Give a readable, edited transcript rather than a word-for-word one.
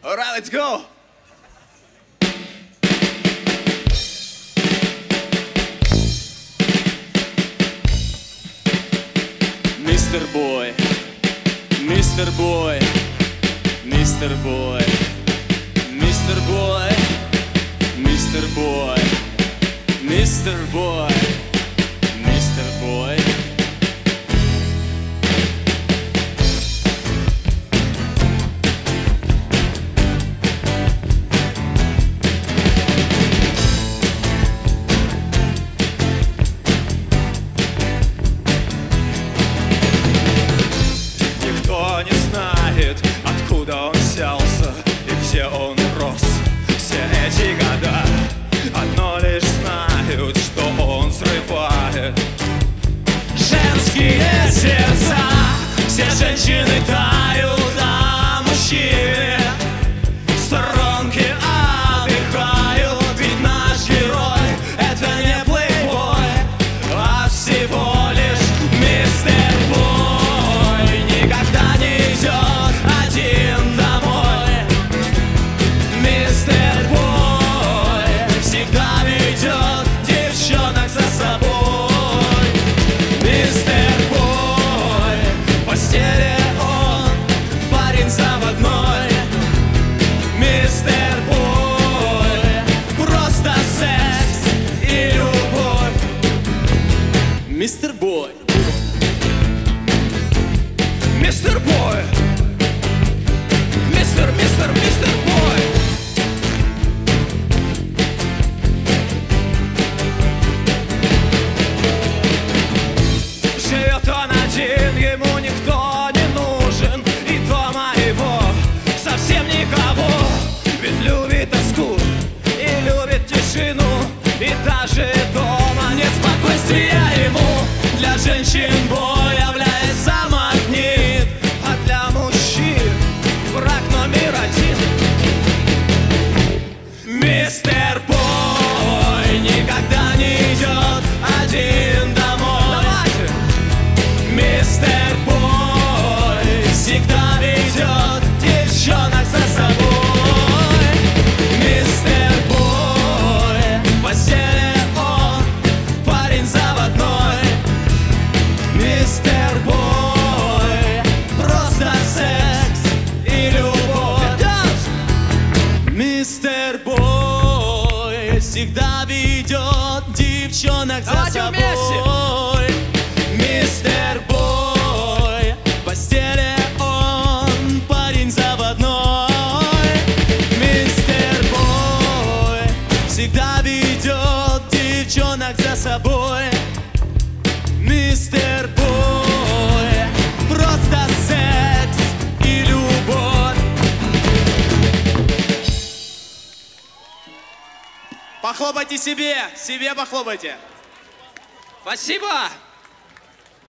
Alright, let's go. Mr. Boy, Mr. Boy, Mr. Boy, Mr. Boy, Mr. Boy, Mr. Boy, Mr. Boy. Никто не знает, откуда он взялся и где он рос все эти года. Одно лишь знают, что он взрывает женские сердца. Все женщины тают, а мужчины в сторонке отдыхают. Ведь наш герой — это не плейбой, а всего лишь мистер Бой. Никогда не идет один домой. Мистер Бой всегда ведет девчонок за собой. Мистер Бой в постели он парень заводной. Мистер Бой просто секс и любовь. Mr. Boy, Мистер Бой, мистер Бой. Живет он один, ему никто не нужен, и дома его совсем никого. Ведь любит тоску и любит тишину, и даже дома нет спокойствия ему. Для женщин Бой является магнит, а для мужчин враг номер один. Мистер Бой никогда не идет один домой. Мистер Бой всегда ведет девчонок за собой. Мистер Бой в постели он парень заводной. Мистер Бой просто секс и любовь. Мистер Бой всегда ведет девчонок за собой. Мистер Бой в постели он парень заводной. Мистер Бой всегда ведет девчонок за собой. Мистер Бой просто секс и любовь. Похлопайте себе похлопайте. Спасибо.